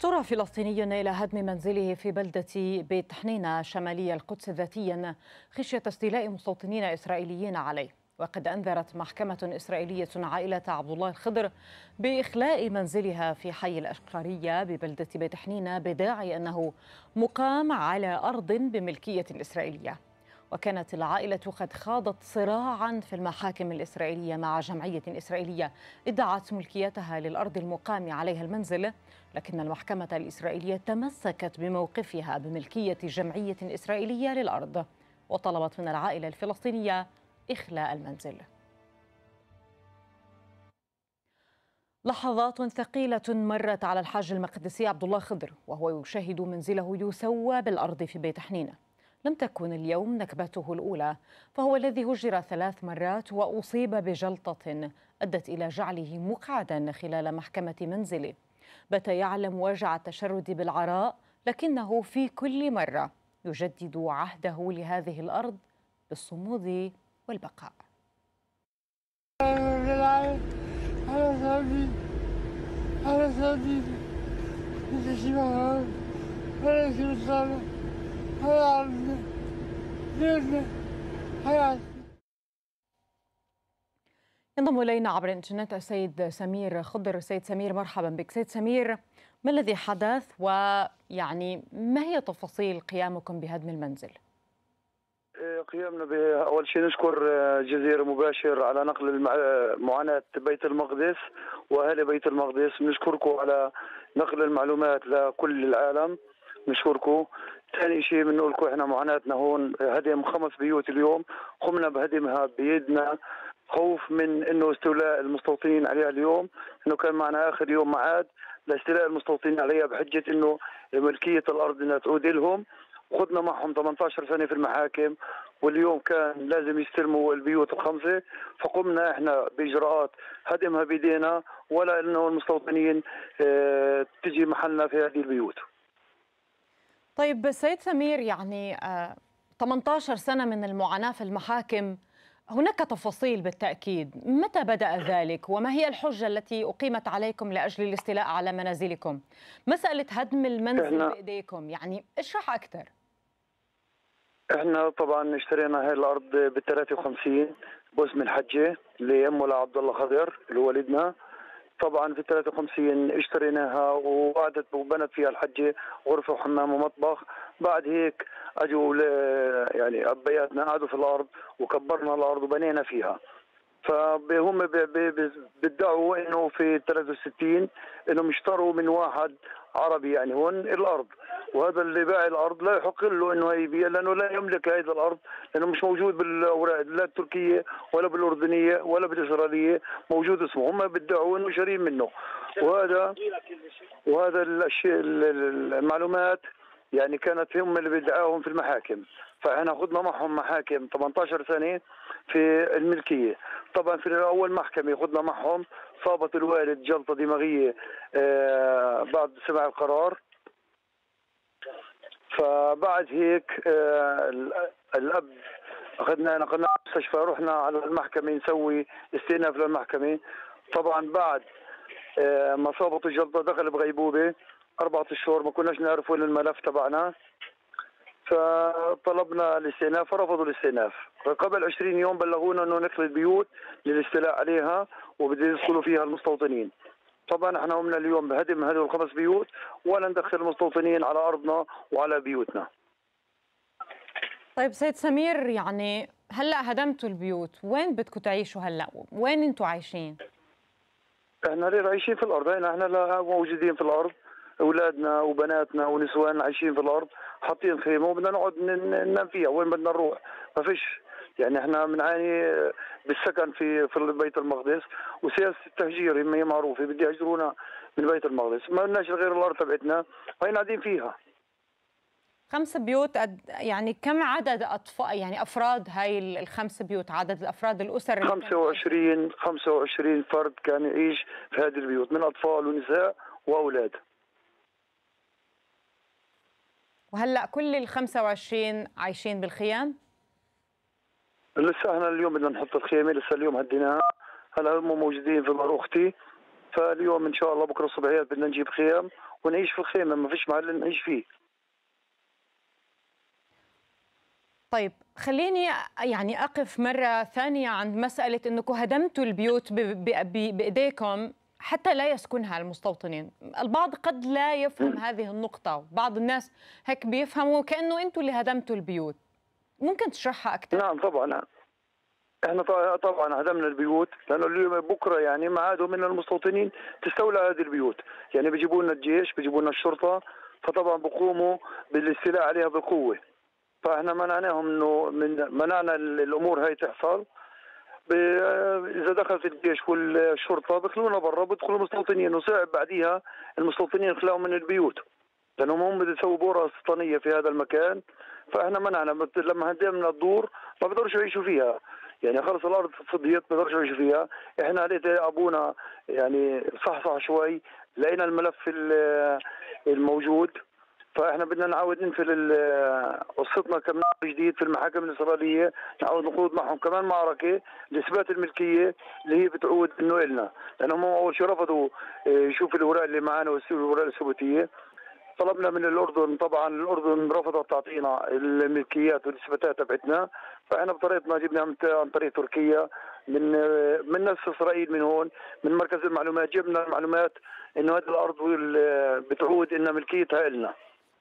اضطر فلسطيني إلى هدم منزله في بلدة بيت حنينة شمالي القدس ذاتيا خشية استيلاء مستوطنين إسرائيليين عليه. وقد أنذرت محكمة إسرائيلية عائلة عبد الله الخضر بإخلاء منزلها في حي الأشقرية ببلدة بيت حنينة بداعي أنه مقام على أرض بملكية إسرائيلية. وكانت العائلة قد خاضت صراعا في المحاكم الإسرائيلية مع جمعية إسرائيلية ادعت ملكيتها للأرض المقام عليها المنزل، لكن المحكمة الإسرائيلية تمسكت بموقفها بملكية جمعية إسرائيلية للأرض وطلبت من العائلة الفلسطينية إخلاء المنزل. لحظات ثقيلة مرت على الحاج المقدسي عبد الله خضر وهو يشاهد منزله يسوى بالأرض في بيت حنينة. لم تكن اليوم نكبته الأولى، فهو الذي هجر 3 مرات وأصيب بجلطة أدت إلى جعله مقعدا خلال محكمة منزله. بات يعلم وجع التشرد بالعراء، لكنه في كل مرة يجدد عهده لهذه الأرض بالصمود والبقاء. ينضم إلينا عبر الإنترنت السيد سمير خضر. سيد سمير، مرحبا بك. سيد سمير، ما الذي حدث ويعني ما هي تفاصيل قيامكم بهدم المنزل؟ قيامنا بأول شيء نشكر جزيرة مباشر على نقل معاناة بيت المقدس وأهل بيت المقدس. نشكركم على نقل المعلومات لكل العالم، نشكركم. ثاني شيء بنقول لكم احنا معاناتنا هون هدم 5 بيوت اليوم، قمنا بهدمها بيدنا خوف من انه استيلاء المستوطنين عليها اليوم، انه كان معنا اخر يوم معاد لاستيلاء المستوطنين عليها بحجه انه ملكيه الارض انها تعود لهم. وخذنا معهم 18 سنه في المحاكم، واليوم كان لازم يستلموا البيوت ال5، فقمنا احنا باجراءات هدمها بايدينا ولا انه المستوطنين تجي محلنا في هذه البيوت. طيب سيد سمير، يعني 18 سنة من المعاناة في المحاكم، هناك تفاصيل بالتأكيد. متى بدأ ذلك وما هي الحجة التي أقيمت عليكم لأجل الاستيلاء على منازلكم؟ مسألة هدم المنزل بإيديكم، يعني اشرح أكثر. احنا طبعا اشترينا هاي الأرض ب53 باسم الحجة لأمه لعبد الله خضر اللي هو والدنا. طبعا في 53 اشتريناها وقعدت وبنت فيها الحجة غرفة وحمام ومطبخ. بعد هيك اجوا يعني ابياتنا قعدوا في الارض وكبرنا الارض وبنينا فيها. فهم بيدعوا انه في 63 انهم اشتروا من واحد عربي يعني هون الارض، وهذا اللي باع الارض لا يحق له انه يبيع لانه لا يملك هذه الارض، لانه مش موجود بالاوراق لا التركيه ولا بالاردنيه ولا بالاسرائيليه، موجود اسمه. هم بيدعوا انه شارين منه، وهذا الشيء المعلومات يعني كانت هم اللي بيدعاهم في المحاكم. فاحنا خذنا معهم محاكم 18 سنه في الملكيه. طبعا في اول محكمه خذنا معهم صابت الوالد جلطه دماغيه بعد سماع القرار. فبعد هيك الاب نقلنا المستشفى، رحنا على المحكمه نسوي استئناف للمحكمه. طبعا بعد ما صابته الجلطه دخل بغيبوبه 4 اشهر، ما كناش نعرف وين الملف تبعنا، فطلبنا الاستئناف فرفضوا الاستئناف. قبل 20 يوم بلغونا انه نقل البيوت للاستيلاء عليها وبده يدخلوا فيها المستوطنين. طبعا احنا قمنا اليوم بهدم هذول ال5 بيوت ولا ندخل المستوطنين على ارضنا وعلى بيوتنا. طيب سيد سمير، يعني هلا هدمتوا البيوت، وين بدكم تعيشوا هلا؟ وين انتم عايشين؟ احنا ليه عايشين في الارض، احنا لا موجودين في الارض، اولادنا وبناتنا ونسوان عايشين في الارض، حاطين خيمه وبدنا نقعد ننام فيها. وين بدنا نروح؟ ما فيش. يعني احنا بنعاني بالسكن في بيت المقدس، وسياسه التهجير هي معروفه، بده يهجرونا من بيت المقدس، ما لناش غير الارض تبعتنا وهي قاعدين فيها. 5 بيوت، يعني كم عدد اطفال يعني افراد هاي ال5 بيوت؟ عدد الافراد الاسر اللي 25 فرد كان يعيش في هذه البيوت من اطفال ونساء واولاد. وهلا كل ال25 عايشين بالخيام؟ لسه احنا اليوم بدنا نحط الخيمه، لسه اليوم هديناها، هلا هم موجودين في دار اختي، فاليوم ان شاء الله بكره الصبحيات بدنا نجيب خيام ونعيش في الخيمة، ما فيش محل نعيش فيه. طيب خليني يعني أقف مرة ثانية عند مسألة أنكم هدمتوا البيوت بإيديكم حتى لا يسكنها المستوطنين. البعض قد لا يفهم هذه النقطة، بعض الناس هيك بيفهموا كأنه أنتم اللي هدمتوا البيوت. ممكن تشرحها أكثر؟ نعم طبعا، احنا طبعا هدمنا البيوت، لانه اليوم بكره يعني ما عادوا من المستوطنين تستولى هذه البيوت، يعني بيجيبوا لنا الجيش، بيجيبوا لنا الشرطه، فطبعا بقوموا بالاستيلاء عليها بالقوه. فاحنا منعناهم، انه منعنا الامور هاي تحصل. اذا دخلت الجيش والشرطه بيخلونا برا، بيدخلوا المستوطنين، وصعب بعديها المستوطنين يخلعوا من البيوت، لانهم هم بده يسووا بورة سلطانيه في هذا المكان. فاحنا منعنا، لما هدمنا الدور ما بيقدروش يعيشوا فيها، يعني خلص الارض فضيت ما بيقدروش يعيشوا فيها. احنا عليه ابونا يعني صح شوي، لقينا الملف الموجود، فاحنا بدنا نعاود ننفل قصتنا كمان جديد في المحاكم الاسرائيليه، نعاود نخوض معهم كمان معركه لاثبات الملكيه اللي هي بتعود انه النا، لانهم اول شيء رفضوا يشوفوا الاوراق اللي معنا والاوراق الثبوتيه. طلبنا من الاردن، طبعا الاردن رفضت تعطينا الملكيات والاثباتات تبعتنا، فاحنا بطريقتنا جبنا عن طريق تركيا، من نفس اسرائيل، من هون من مركز المعلومات جبنا المعلومات انه هذه الارض بتعود انها ملكيتها النا.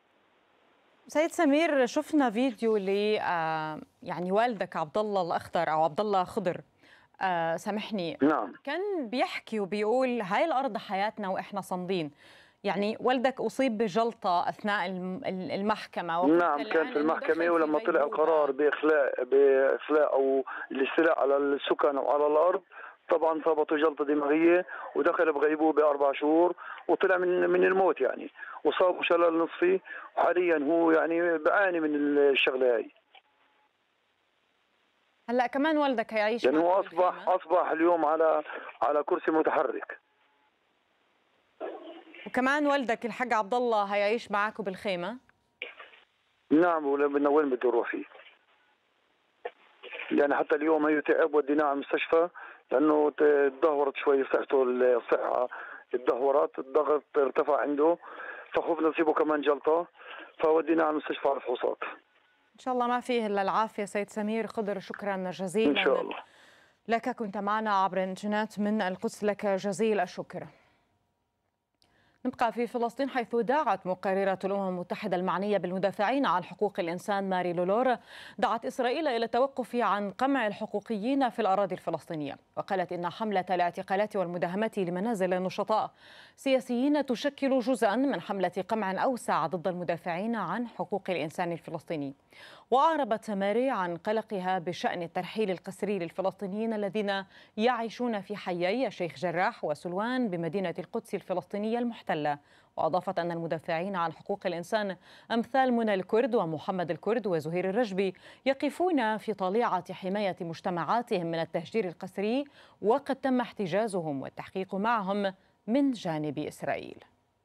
سيد سمير، شفنا فيديو يعني والدك عبد الله الاخضر او عبد الله خضر، سامحني، نعم. كان بيحكي وبيقول هاي الارض حياتنا واحنا صامدين. يعني والدك اصيب بجلطه اثناء المحكمه. نعم كان في المحكمه، ولما طلع القرار باخلاء او الاستيلاء على السكن او على الارض، طبعا صابته جلطه دماغيه ودخل بغيبوبه 4 شهور، وطلع من الموت يعني، وصابه شلل نصفي، وحاليا هو يعني بيعاني من الشغله هاي. هلا كمان والدك هيعيش يعني هو اصبح اليوم على كرسي متحرك. وكمان والدك الحاج عبد الله هيعيش معاكم بالخيمه؟ نعم، وين بده يروح فيه؟ يعني حتى اليوم هي تعب، وديناه على المستشفى لانه تدهورت شوي صحته، الصحه تدهورت، الضغط ارتفع عنده، فخفنا نصيبه كمان جلطه، فوديناه على المستشفى على الفحوصات. ان شاء الله ما فيه الا العافيه. سيد سمير خضر، شكرا جزيلا ان شاء الله لك، كنت معنا عبر الانترنت من القدس، لك جزيل الشكر. نبقى في فلسطين، حيث دعت مقررة الأمم المتحدة المعنية بالمدافعين عن حقوق الإنسان ماري لولور دعت إسرائيل إلى التوقف عن قمع الحقوقيين في الأراضي الفلسطينية، وقالت إن حملة الاعتقالات والمداهمات لمنازل النشطاء سياسيين تشكل جزءا من حملة قمع أوسع ضد المدافعين عن حقوق الإنسان الفلسطيني. وأعربت ماري عن قلقها بشأن الترحيل القسري للفلسطينيين الذين يعيشون في حيي الشيخ جراح وسلوان بمدينة القدس الفلسطينية المحتلة. وأضافت أن المدافعين عن حقوق الإنسان أمثال منى الكرد ومحمد الكرد وزهير الرجبي يقفون في طليعة حماية مجتمعاتهم من التهجير القسري، وقد تم احتجازهم والتحقيق معهم من جانب إسرائيل.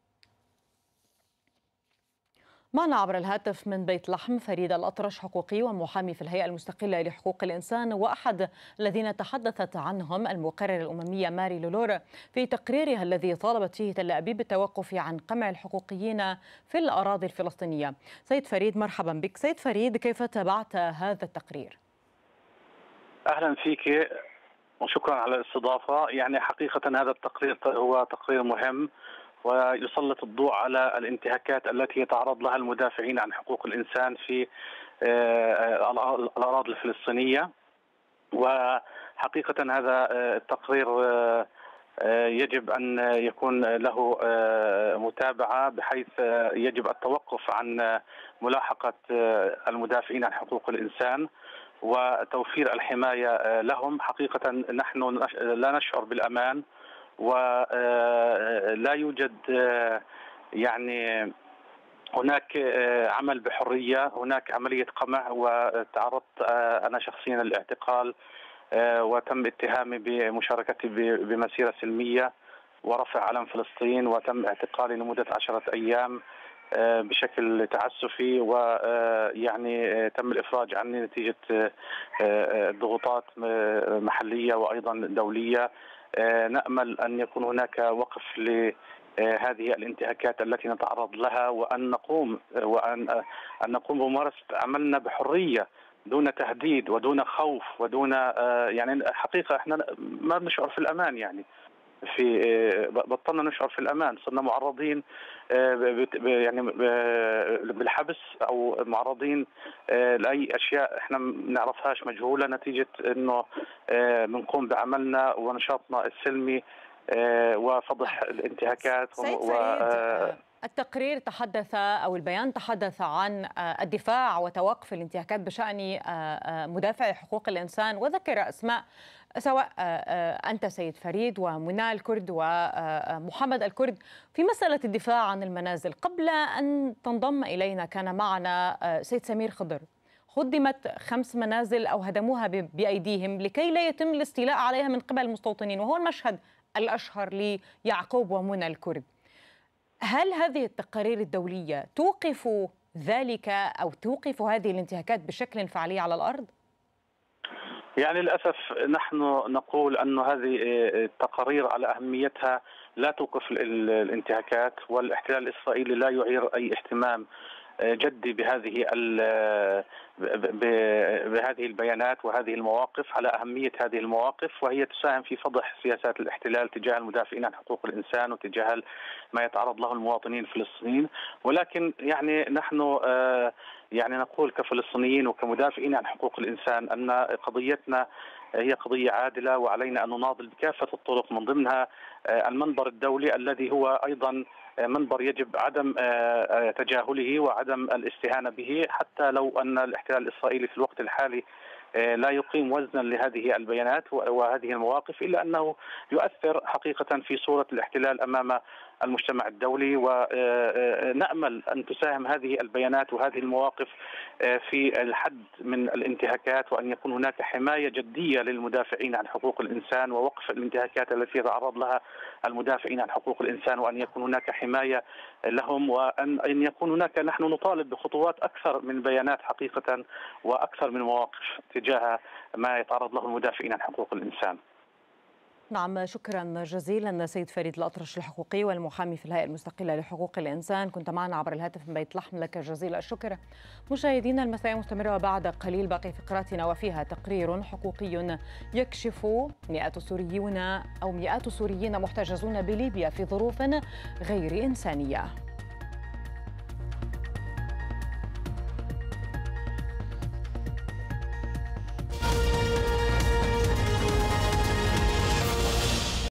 معنا عبر الهاتف من بيت لحم فريد الأطرش، حقوقي ومحامي في الهيئة المستقلة لحقوق الإنسان، وأحد الذين تحدثت عنهم المقررة الأممية ماري لولور في تقريرها الذي طالبت فيه تل أبيب بالتوقف عن قمع الحقوقيين في الأراضي الفلسطينية. سيد فريد، مرحبا بك. سيد فريد، كيف تابعت هذا التقرير؟ أهلا فيك وشكرا على الاستضافة. يعني حقيقة هذا التقرير هو تقرير مهم، ويسلط الضوء على الانتهاكات التي يتعرض لها المدافعين عن حقوق الإنسان في الأراضي الفلسطينية. وحقيقة هذا التقرير يجب أن يكون له متابعة، بحيث يجب التوقف عن ملاحقة المدافعين عن حقوق الإنسان وتوفير الحماية لهم. حقيقة نحن لا نشعر بالأمان، ولا يوجد يعني هناك عمل بحرية، هناك عملية قمع، وتعرضت أنا شخصيا للاعتقال وتم اتهامي بمشاركتي بمسيرة سلمية ورفع علم فلسطين، وتم اعتقالي لمدة 10 أيام بشكل تعسفي، ويعني تم الإفراج عني نتيجة ضغوطات محلية وأيضا دولية. نأمل أن يكون هناك وقف هذه الانتهاكات التي نتعرض لها، وأن نقوم بممارسة عملنا بحرية دون تهديد ودون خوف ودون يعني حقيقة احنا ما بنشعر في الأمان، يعني بطلنا نشعر في الأمان، صرنا معرضين يعني بالحبس أو معرضين لأي أشياء احنا ما نعرفهاش مجهولة نتيجة أنه بنقوم بعملنا ونشاطنا السلمي وفضح الانتهاكات. سيد فريد، التقرير تحدث أو البيان تحدث عن الدفاع وتوقف الانتهاكات بشأن مدافعي حقوق الإنسان، وذكر أسماء سواء أنت سيد فريد ومنى الكرد ومحمد الكرد في مسألة الدفاع عن المنازل. قبل أن تنضم إلينا كان معنا سيد سمير خضر، هدمت 5 منازل أو هدموها بأيديهم لكي لا يتم الاستيلاء عليها من قبل المستوطنين، وهو المشهد الأشهر ليعقوب ومنى الكرد. هل هذه التقارير الدولية توقف ذلك أو توقف هذه الانتهاكات بشكل فعلي على الأرض؟ يعني للأسف نحن نقول أن هذه التقارير على أهميتها لا توقف الانتهاكات، والاحتلال الإسرائيلي لا يعير أي اهتمام جدي بهذه البيانات وهذه المواقف، على أهمية هذه المواقف، وهي تساهم في فضح سياسات الاحتلال تجاه المدافعين عن حقوق الإنسان وتجاه ما يتعرض له المواطنين الفلسطينيين. ولكن يعني نحن يعني نقول كفلسطينيين وكمدافعين عن حقوق الإنسان أن قضيتنا هي قضية عادلة، وعلينا أن نناضل بكافة الطرق، من ضمنها المنبر الدولي الذي هو أيضا منبر يجب عدم تجاهله وعدم الاستهانة به، حتى لو أن الاحتلال الإسرائيلي في الوقت الحالي لا يقيم وزنا لهذه البيانات وهذه المواقف، إلا أنه يؤثر حقيقة في صورة الاحتلال أمام المجتمع الدولي. ونأمل أن تساهم هذه البيانات وهذه المواقف في الحد من الانتهاكات، وأن يكون هناك حماية جدية للمدافعين عن حقوق الإنسان ووقف الانتهاكات التي يتعرض لها المدافعين عن حقوق الإنسان، وأن يكون هناك حماية لهم، وأن يكون هناك نحن نطالب بخطوات أكثر من بيانات حقيقة وأكثر من مواقف تجاه ما يتعرض له المدافعين عن حقوق الإنسان. نعم، شكرا جزيلا سيد فريد الأطرش الحقوقي والمحامي في الهيئة المستقلة لحقوق الإنسان، كنت معنا عبر الهاتف من بيت لحم، لك جزيل الشكر. مشاهدينا، المساء مستمرة وبعد قليل باقي فقراتنا وفيها تقرير حقوقي يكشف مئات سوريين محتجزون بليبيا في ظروف غير إنسانية.